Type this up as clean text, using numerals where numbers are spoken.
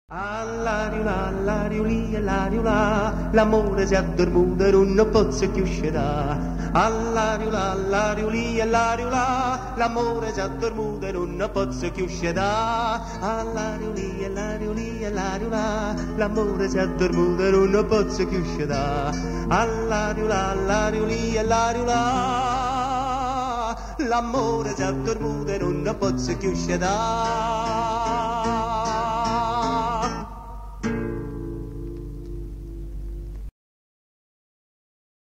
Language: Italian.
Allariula, l'amore si è addormuto e non pozzo più uscirà. Allariula, l'amore si è addormuto e non pozzo più uscirà. Allariula, l'amore si è addormuto e non pozzo più uscirà. Allariula, l'amore si è addormuto e non pozzo più uscirà.